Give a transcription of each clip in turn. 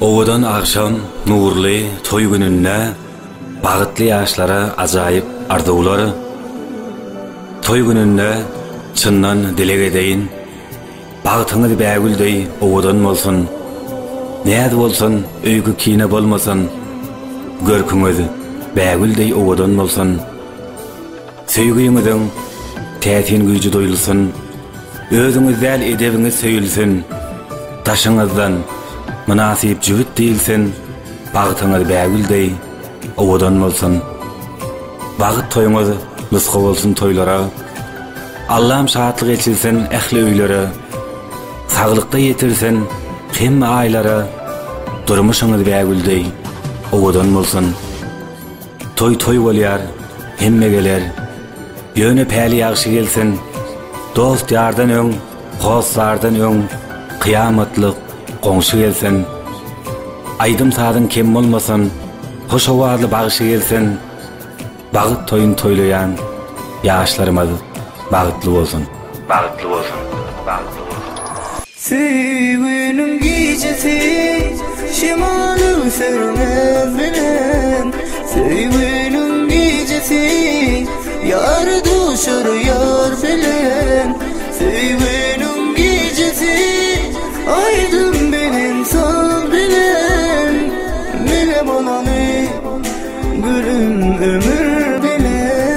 Owadan akşam nurly toy gününde bagıtly ýaşlara ajaýyp arzuwlary. Toy gününde çyndan dilek edeýin. Bagtyňyz bägüldey owadan bolsun. Näde bolsun, öýgü kine bolmasyn. Görküňiz bägüldey owadan bolsun. Söýgüňiziň täsin güýji doýulsun. Özüňiz däl edebiňiz söýülsin. Taşyňyzdan münasip jübit diýilsin. Bagtyňyz bägüldey owadan bolsun. Bagyt toýuňyz nusga bolsun toýlara. Allah'ım şahatlyk etsin ähli öýlere. Saglykda ýetirsin hemme aýlara. Durmuşyňyz bägüldey owadan bolsun. Toy bolýar, hemme geler. Ýöne päli ýagşy gelsin. Dost ýardan öň, hoslardan öň, kıyamatlyk goňşy gelsin. Aýdym sadyň kem bolmasyn, hoş owaly bagyşy gelsin. Bagyt toyun toýlaýan ýaşlarymyz bagıtly bolsun. Bagıtly bolsun. Bagıtly bolsun. Sevginin gecesi şemalı sürmez bilen. Sevginin gecesi yar duşuruyor bilen. Sevginin gecesi aydın bilen sal bilen. Bilem olanı gülüm ömür bilen.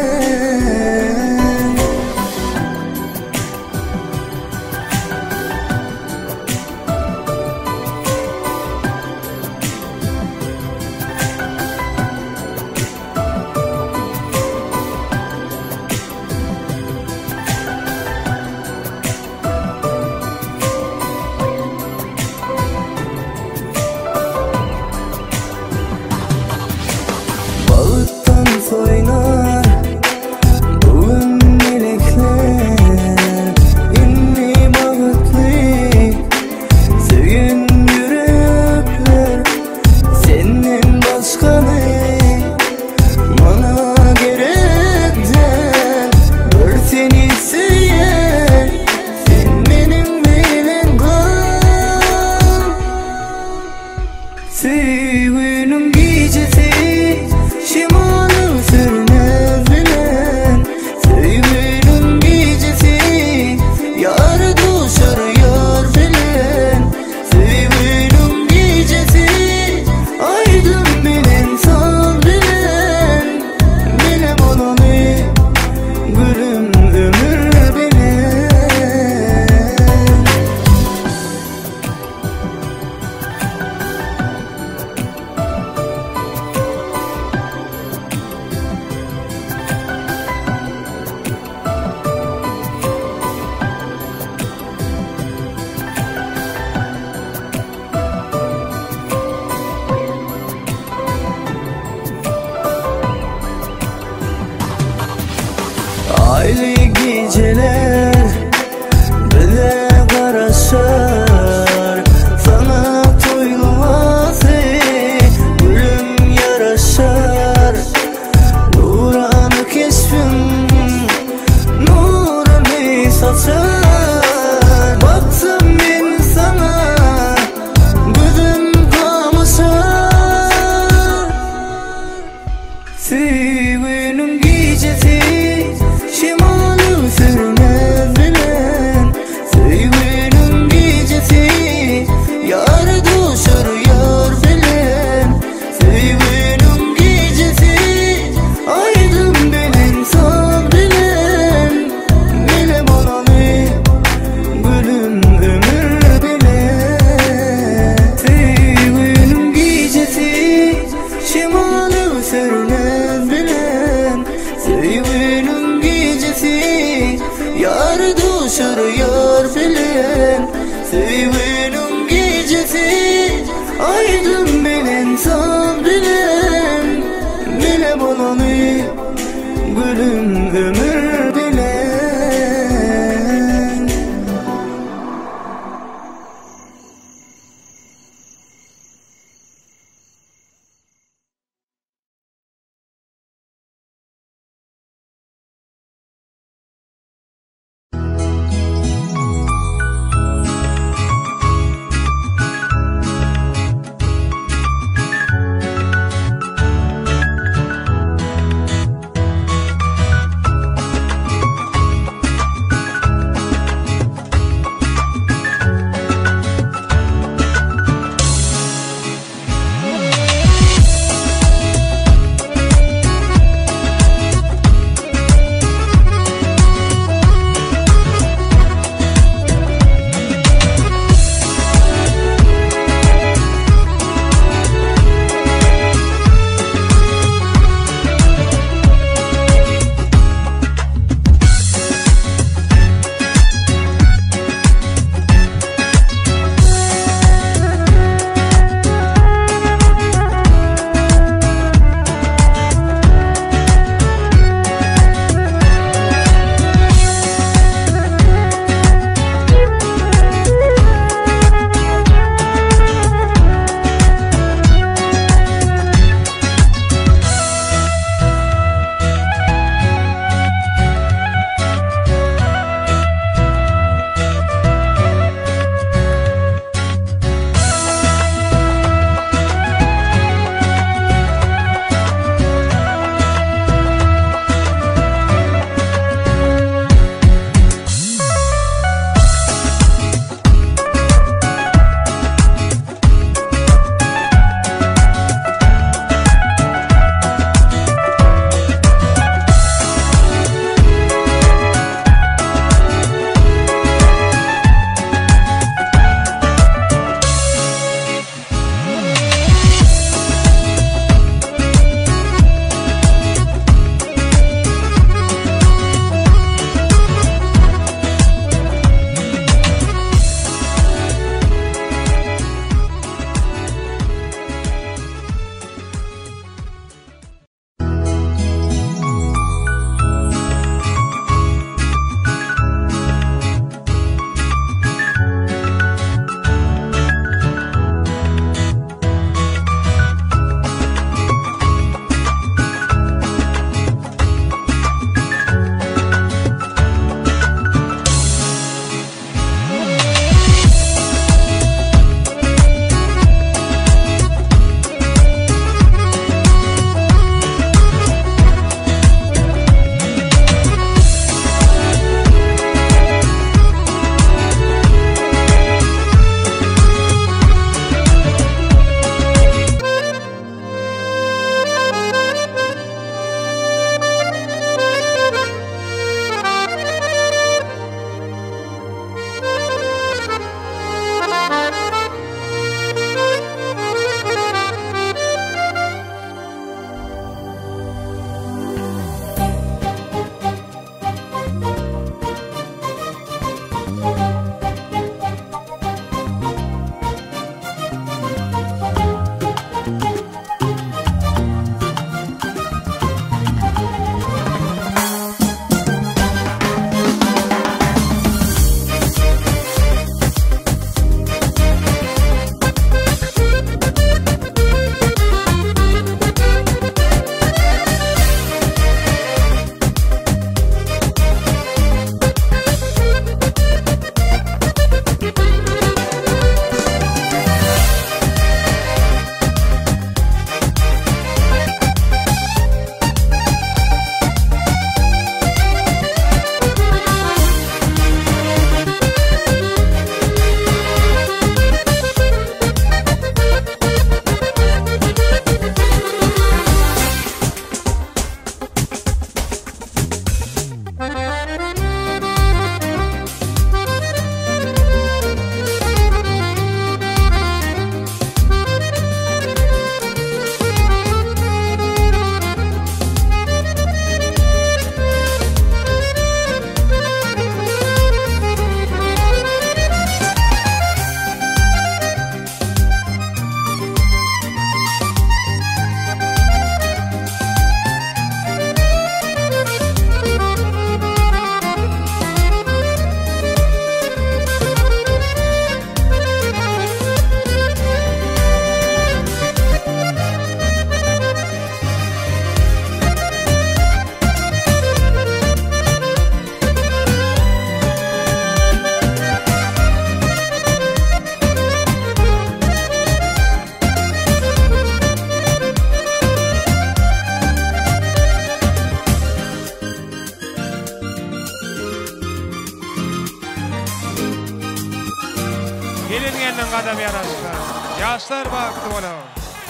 Oynar bugün melekler inni bağıtlı sevgin yürekler senden başka ne bana gerek de gör seni seyer sen benim bilen kal sevginin gecesi şemalı sürmez bilen. Sevginin gecesi yar duşuruyor bilen. Sevginin gecesi aydın bilen sal bilen. Bilem olanı gülüm ömür bilen. Aylı geceler bize karaşar. Sana toyulması gülüm yaraşar. Nuranı keşfim nurunu saçar. Baktım ben sana gözüm kamaşar. Sevginin gecesi şemalı sürmez bilen. Sevginin gecesi yar duşuruyor bilen. Sevginin gecesi aydın bilen sal bilen. Bilem olanı gülüm ömür bilen. Sevginin gecesi şemalı sürmez bilen. Sevginin gecesi yar duşuruyor bilen. Sevginin gecesi aydın bilen sal bilen. Bilem olanı gülüm ömür bilen. gadam ýanaşlar. Ýaşlar bagty bolar.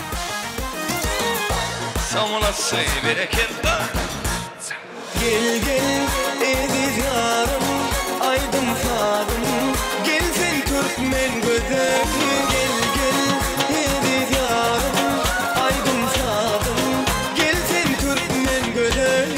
Someone say bereketli. Gel gel ediz yarım, aydın farım. Gel sen Türkmen gözüm. Gel gel ediz yarım, aydın farım. Gel sen Türkmen gözüm.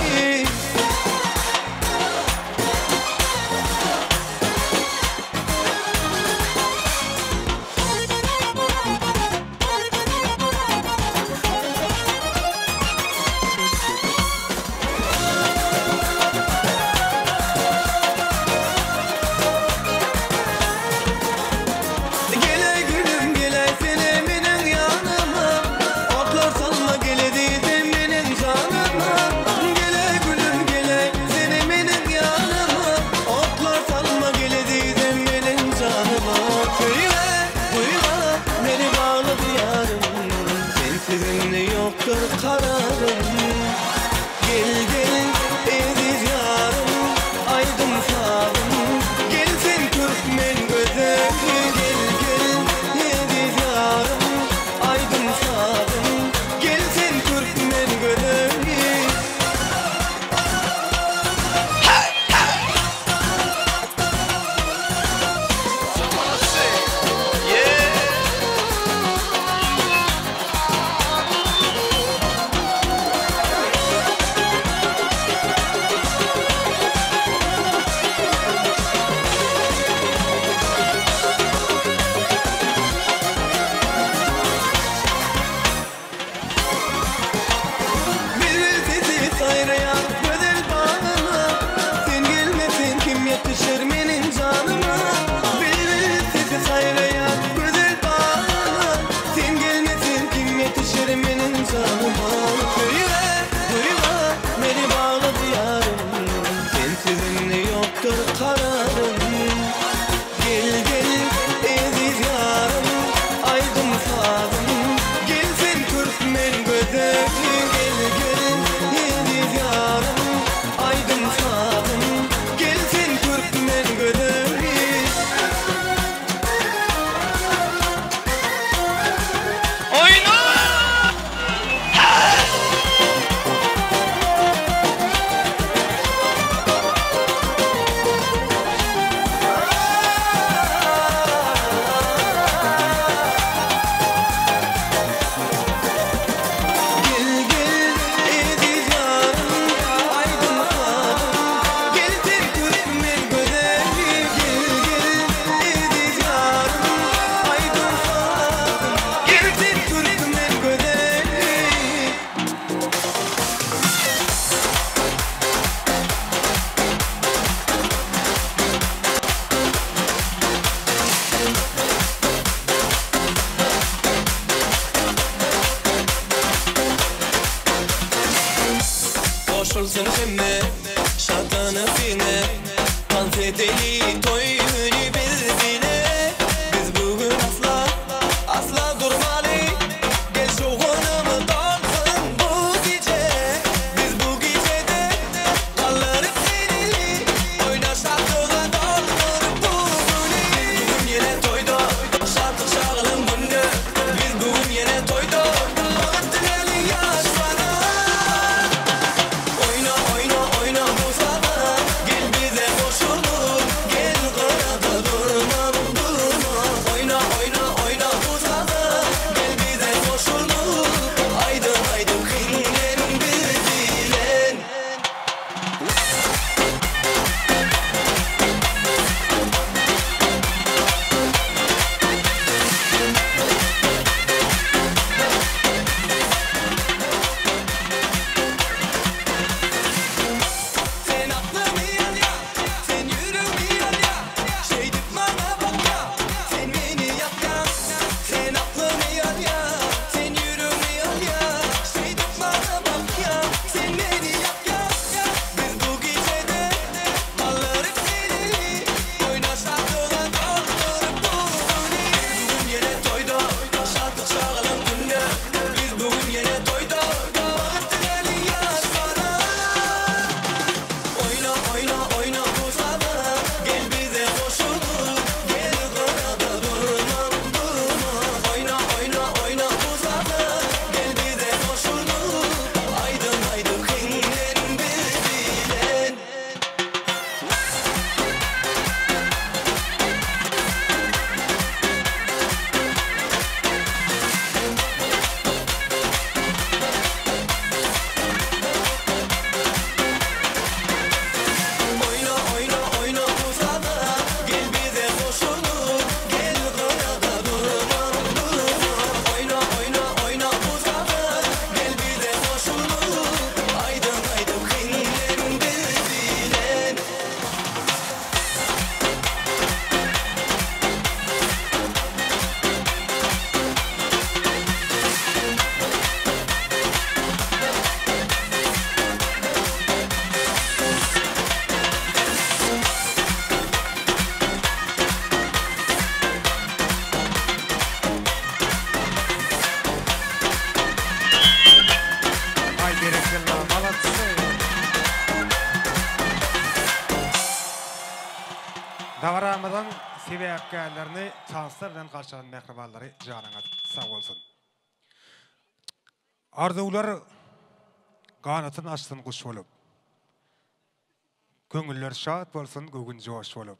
Koşulsun hemme, şatanı fine, konfeteli toy günü bizine. Biz bugün asla durmalı. Gel şu konumı dalsın bu gece. Biz bu gecede kallarız seninle. Oyna şarkılar doldur bu günü. Bugün yine toyda, şarkı şağılın günü. Biz bugün yine toyda. Oyna bu sabah, gel bize koşulur, gel Maşallah, молодцы. Davaramızdan sebäpkärlerini tanslar bilen garşylan mehribanlary janaňa sag bolsun. Arzuwlar ganatyn açsyn guş bolup. Köňüller şat bolsun, gögün joş bolup.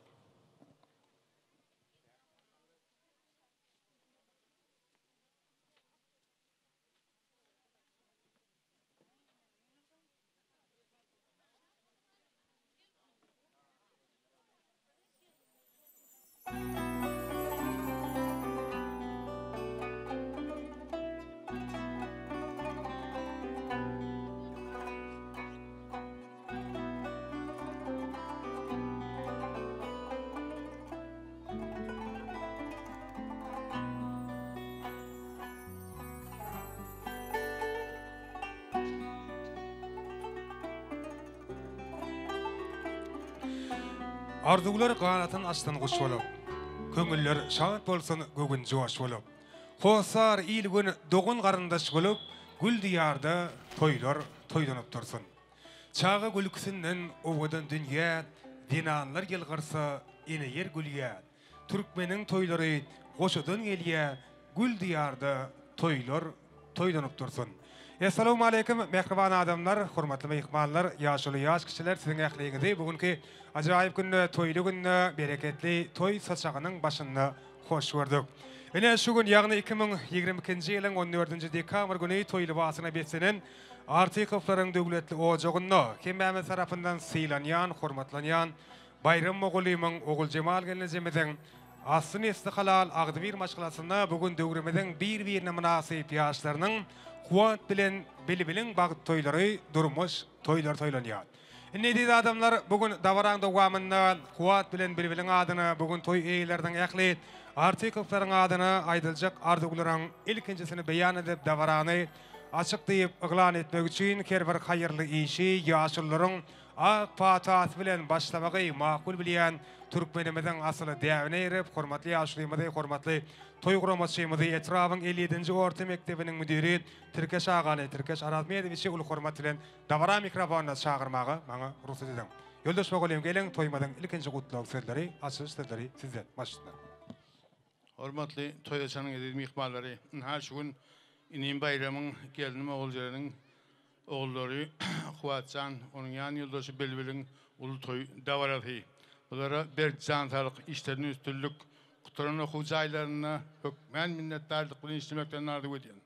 Arzuwlar ganatyn açsyn guş bolup. Köňüller şat bolsun, gögün joş bolup. Hosar il gün dogun garyndaş bolup, gül diyarda toylar toýlanyp dursun. Çağı gülküsinden owadan dünýä, dinanlar gelgirse ine yer gülýär. Türkmeniň toýlary goşadan gelýär, gül diyarda toylar toýlanyp dursun. Assalamu alaykum mehriban adamlar, hormatly mehmanlar, ýaşly ýaş kişiler, siziň ähliňizde bugünkü ajaýyp günde, toýly günde, bereketli toy saçagynyň başynda hoş gördük. Ene şu gün ýagny 2022-nji ýylyň 14-nji dekabr güni toýly basyna betlenen Artykovlaryň döwletli ojagyna kemmämiz tarapyndan sylanýan, hormatlanýan Bayram Mogulynyň Ogul Jemal gelnejimiziň asyn istiqlal agdybir maşgalasyna bugün döwrümizin bir-birine münasip ýaşlarynyň kuwat bilen bilbilen bagyt toýlary durmuş toýlar toýlanýar. Indi adamlar bugün Davaraň dowamynda kuwat bilen bilbilen adyna bugün toy eýlerden ähli Artykovlaryň adyna aýdyljak arzuwlaryň ilkinjisini beýan edip Davarany açykdyp yglan etmek üçin kerber haýyrly işi ýaşullaryň ak patat bilen başlamagy makul bilýän Türkmenimiziň asyly däwine erip, hormatly ýaşlymyzy, hormatly toy guramaçymyzy Etrabyň 57-nji orta mektebiniň müdiri Türkeş agany, Türkeş Arazmedowic'i ul hormat bilen Davara mikrofonuna çağırmagy maňa ruhsat edin. Ýoldaş Mogulyň gelen toýmadyň ilkinji gutlaw sözleri, açyş sözleri sizden başlana. Hormatly toýdaşanyň edip mihmanlary, her şu gün Inim Bayramyň gelini oguljarynyň ogullary Kuwatjan, onuň ýan ýoldaşy Belbeliň ulu toy dawarady. Bulara berjan talyk işlerini üstünlük Kuturan okuw jaýlaryna hökmen minnetdarlyk bilen işlemekden arzuw edýän.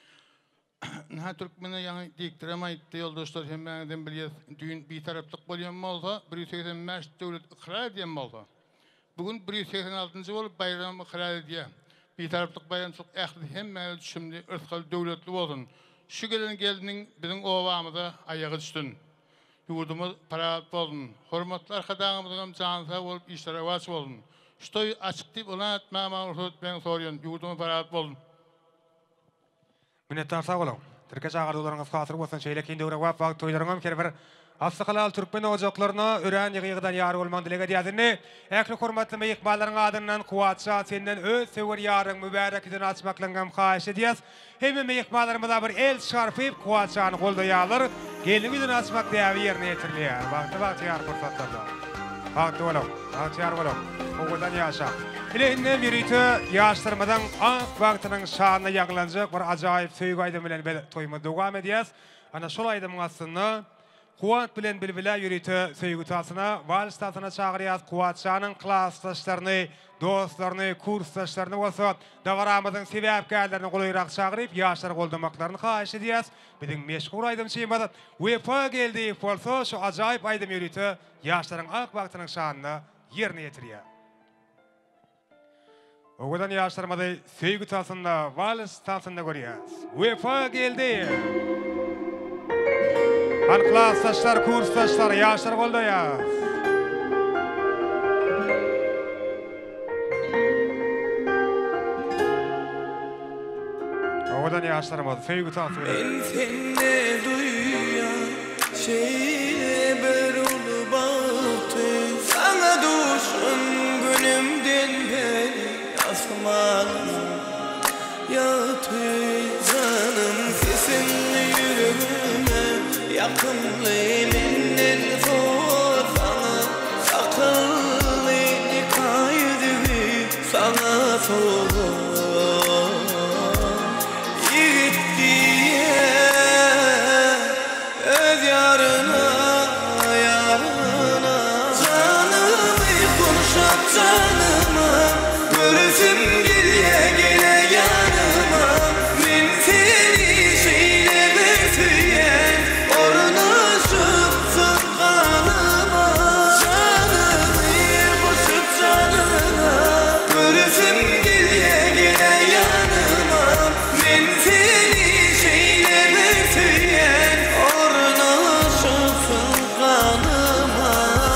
Ha Türkmene ýa-ni diktirem aýtdy ýoldaşlar hemmäňden bilýär, düýün bir taraplyk bolýan bolsa, 185 döwlet ikrar edýän bolsa. Bugün 186-njy bolup bayram ikrar edýär. Bir taraplyk bayram çok ähli hemme düşümli örtkal döwletli bolsun. Şu geliniň biziň owamyza aýagy düşdün. Ýurdumyz parat bolsun. Hormatly arkadaşlarymyň jansa bolup işlere waç bolsun. Ştoy açyk diýip olat mama urut bilen sorýan ýurdumyz parat bolsun. Minnetdar sag bolun. Türkeş agardularyňyz hasyr bolsun, şeýle kinde ura wagt toýlaryňam kerber Assykalal Türkmen ojaklaryna ören ýygydan ýary bolman dilege diýädini. Ähli hormatly mehmanlaryň adyndan Kuwatça senden öz sewer ýaryň mübarekden açmaklangan haýyş edýäs. Hemme mehmanlarymyza bir el şarpyp Kuwatçany goldaýarlar. Geliniňden açmak diýäp ýerine ýetirilýär. Wagty ýar pursatlarda. Wagty bolun, wagty ýar bolun. Ogudan ýaşa. Ilehinde birite ýaşlarymyň ak wagtynyň şanyna ýaglanjak bir ajaýyp söýgü aýdym bilen toýma dowam edýäs. Ana şol aýdymyň aslynda Kuwat bilen bilbile ýürite söýgü tasyna, wals tasyna çagyrýas Kuwatçanyň klassdaşlaryny, dostlaryny, kursdaşlaryny bolsa, Davaramyzyň sebäpkärlerini golayrak çagyryp, ýaşlar goldamaklaryny haýyş edýäs. Biziň meşhur aýdymçymyz UEFA geldi bolsa, şu ajaýyp aýdym ýürite ýaşlaryň ak wagtynyň şanyna ýerine ýetirýär. Ogudan ýaşlarymyzy söýgü tasynda, wals tasynda görýäs. UEFA geldi. Klassdaşlar, kursdaşlar, ýaşlar goldaýar. Owadan ýaşlarymyz söýgü tasyny. Men sende duýýan şeýle bir ulu baty, sana duşun günümden beri asmanım yaty canım sesin yüreğime yakınlı menden soğusana akıllı kaydı sana soğuk yiğit diye öz yarına canımı konuşat canıma görürsün geriye gele yanıma men seni şeyle vertüyen orunu şıpsın kanıma canımı koşup canıma görürsün geriye gele yanıma men seni şeyle vertüyen orunu şıpsın kanıma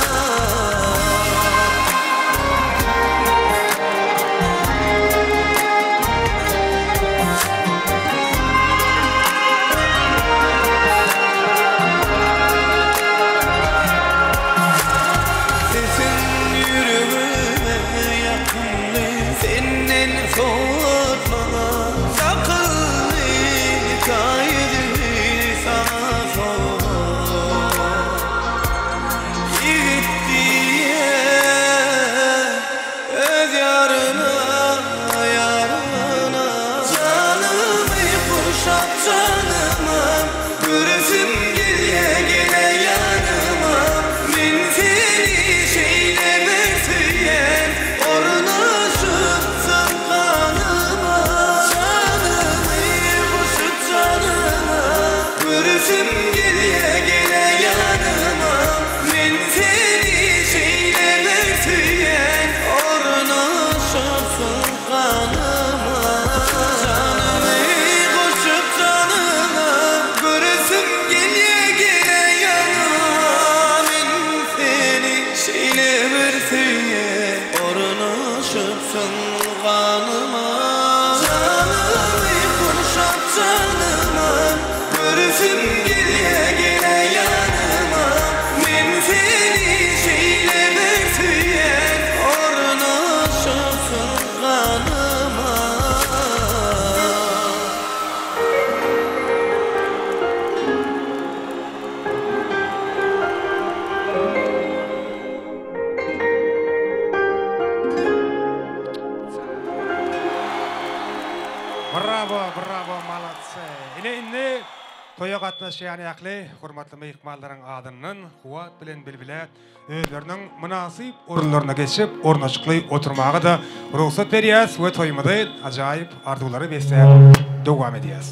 sesin yüreğime yakınlı senden soğutmana sakınlı kaydı sana soğuk yiğit diye öz yarına canımı kuşat canıma göresim geriye gele yanıma men seni şeyle vertüyen orunu şıpsın kanıma canımı kuşat canıma göresim geriye gele yanıma men seni şeyle vertüyen orunu şıpsın kanıma canımı koşup canıma göresim geriye gele yanıma men seni şeyle vertüyen orunu şıpsın kanıma canımı konuşat canıma göresim geriye gele yanıma men seni şeyle vertüyen orunu şıpsın kanıma Bravo, bravo, malatsa. Ine toya gatnaşýan ýakly, hormatly mehmanlaryň adynyň kuwat bilen bilbile özleriniň munasyp orunlaryna geçip ornaşykly oturmagy da ruhsat berýäs we toýmady ajaýyp ardulary besläp dowam edýäs.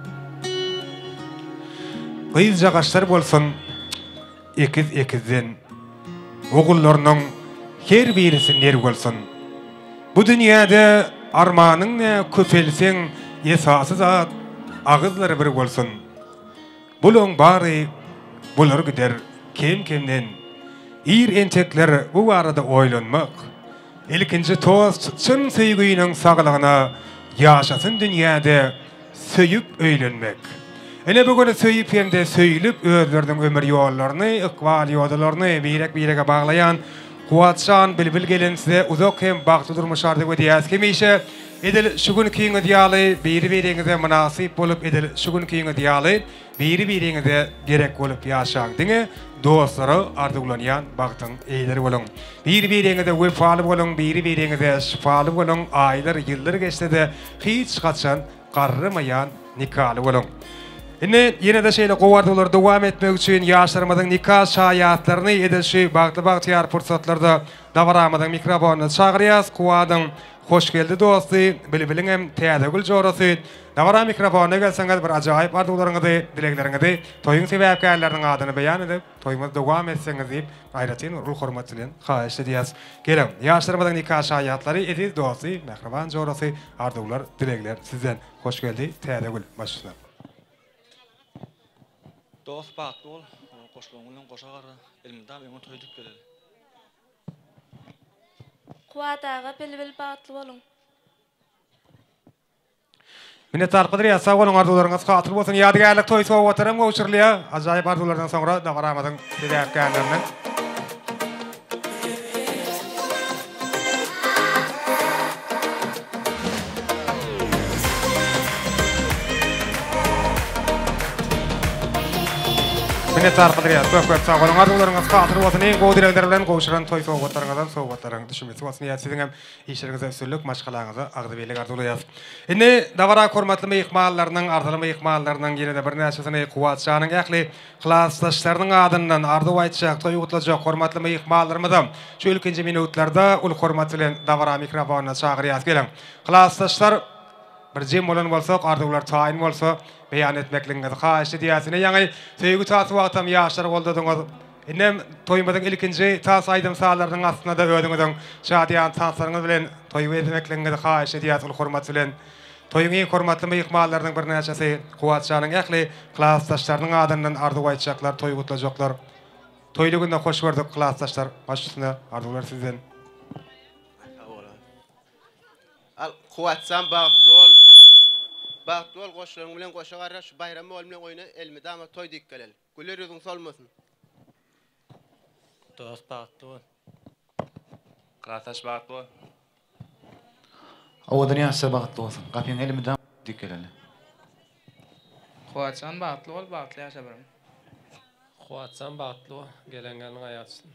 Gyýyl jagaşlar bolsun ekiz-ekizden ogullarynyň her birisi ner bolsun. Bu dünýäde armanyň ne köpelseň esasy zat agyzlary bir bolsun. Bulun bary bular gider kim-kimden ir entekler bu arada oýlanmak. Ilkinji tost çyn söýgüýüniň saglygyna ýaşasyn dünýäde söýüp öýlenmek. Ene bugün söýüp hemde söýülüp özleriniň ömür ýollaryny, iqbal ýoldalaryny birek-birege baglayan Kuwatşan bilbil gelen size uzak hem bagty durmuşardy we diýäs kemişe edil şu gün kiň idealy biri-biriňize munasyp bolup edil şu gün kiň idealy biri-biriňize gerek bolup ýaşaň diňe dostlary arzulanýan bagtyň eýleri bolan. Bir-biriňize wefaly bolan, biri-biriňize şifaly bolan, aýlar ýyllar geçdi hiç gaçan garrymaýan nikaly bolan. Yine de şeyle kovardılar devam etmek için yaşlarımızın nikah şayatlarını edilşi bagtı-bagtıyar fırsatlarda davaramadan mikrofonunu çağırıyaz. Kuvadın hoş geldi dostu, bilbilin hem teadagül jorası. Davara mikrofonuna gelseňiz bir ajaýyp arzuwlaryňyzy, dilekleriňizi, toyun sebäpkärläriniň adyny beýan edip, toýumyz dowam etseňiz diýip gaýratyn ruh hormat bilen haýyş edýäs. Gelin, ýaşlarymyzyň nikah şaýatlary ediz dostu, mehriban jorasy, arzuwlar, dilekler sizden hoş geldi. Teadagül başla. Dost bagtly bol, goşulanyň goşagara elimden beňe toýdyp geleli. Kuwataga bilbil bagtly bolun. Minnetdar Qadriýa, sag bolun arzuwlaryňyz hatyr bolsun. Ýadygärlik toý sow otaram goşurlya, ajaýyp arzuwlardan soňra dawaramadyň sebäpkärlerini. Minnettar qadriyat, köp sağ bolun. Arzularınız hatır bolsun. En gowy dilekler bilen gowşuran toy sowgatlaryňyzdan sowgatlaryň düşünmesi bolsun. Ýa siziň hem işleriňize üstünlük, maşgalaryňyza agdybelik arzulayas. Indi dabara hormatly mehmanlarynyň, arzuly mehmanlarynyň ýene-de bir näçesini kuwatçanyň ähli klassdaşlarynyň adyndan arzu aýtjak, toy gutlajak hormatly mehmanlarymyzam. Şu ilkinji minutlarda ul hormat bilen dabara mikrofonuna çagyrýas gelen. Klassdaşlar bir jem bolan bolsak, arzular taýin bolsa, beýan etmekliňizi haýyş edýäsine ýa-ni söýgü tasy wagtam ýaşlar boldyňyz. Inem toýmadyň ilkinji tas aýdym saalarynyň aslynda da ödüňiziň şadýan tansaryňyz bilen toý etmekliňizi haýyş edýäs ul hormat bilen. Toýuň en hormatly mehmanlarynyň bir näçesi kuwatçanyň ähli klassdaşlarynyň adyndan arzu aýtjaklar, toý gutlajaklar. Toýly günde hoş gördük klassdaşlar. Başysyna arzular sizden. Al kuwatçam Bagtol goşlaryň bilen goşa garra şu bayram bol bilen oýna elmidama toy dikkelel. Güler ýüzüň solmasyn. Dost Bagtol. Klataş Bagtol. Owadan ýaşa Bagtol bolsun. Gapyň elmidam dikkelel. Kuwatçan Bagtol Bagtly ýaşa birim. Kuwatçan Bagtol gelengeniň aýatsyn.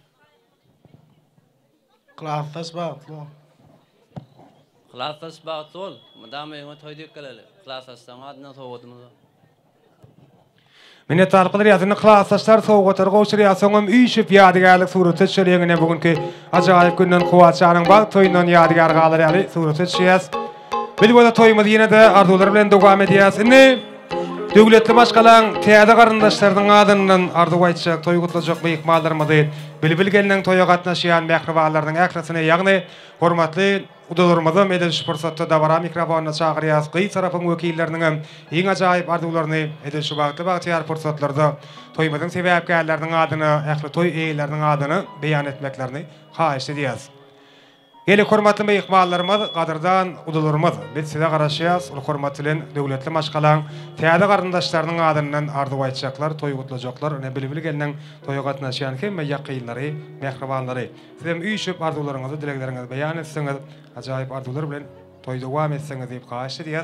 Klataş Bagtol. Klassas Bagtol, madam ýene toy dikkeleli. Klassasdan adyna sowgatymyz. Minnettar qadriyatny klassdaşlar sowgatar gowşurýasyňam üýşüp ýadygarlyk suraty çereňine bugünkü ajaýyp günden kuwatçanyň bag toýundan ýadygar galarýaly suraty çeýäs. Bil bola toýumyz ýene-de arzular bilen dowam edýäs. Indi döwletli başgalan täze garyndaşlarynyň adyndan arzu aýtjak, toý gutlajak mehmanlarymyzy bilbil gelinen toýa gatnaşýan mähriwalarynyň ählisinä, ýagny hormatly udalarymyza medeniş fursatda dabara mikrofonuna çagyrýas. Gyý tarapyň wekilleriniň hem iň ajaýyp arzuwlaryny edişi bagtly fursatlarda toýmadyň sebäpkärleriniň adyny, ähli toý eýleriniň adyny beýan etmeklerini haýyş edýäs. Geli hormatly mehmanlarymyz, gadyrdan udalarymyz, biz size garaşýas, ul hormat bilen döwletli maşgalan täze garyndaşlarynyň adyndan arzu aýtjaklar, toý gutlajaklar, ene bilbil gelinen toýa gatnaşýan hemme ýakynlary, mähribanlary. Sizem üýşüp arzularyňyzy, dilekleriňizi beýan etseňiz, ajaýyp arzular bilen toýda dowam etseňiz diýip haýyş edýäs.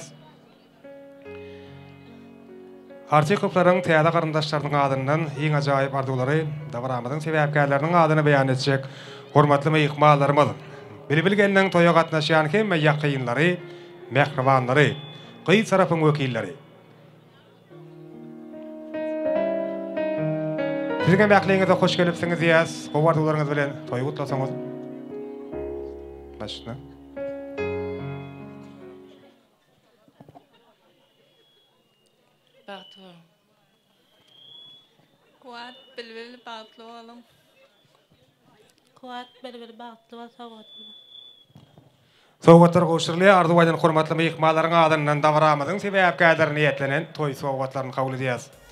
Artikoplaryň täze garyndaşlarynyň adyndan iň ajaýyp arzulary, dabaramyzyň sebäpkärleriniň adyny beýan etjek hormatly mehmanlarymyz. Bilbil gelinen toýa gatnaşýan hemme ýakynlary, mähribanlary, gyý tarapyň wekilleri. Sizin bähliňize hoş gelipsiňiz ýas, gowy arzularyňyz bilen toý gutlasaňyz. Başna. Bagtol. Kuwat bilbil Bagtol oğlum. Kuwat bilbil Bagtol sowgatly. Sowgatlar gowşurly arzu aýdan hormatly mehmanlaryň adyndan dawaramyzyň sebäpkärleri niýetlenen toý sowgatlaryny kabul edýäs.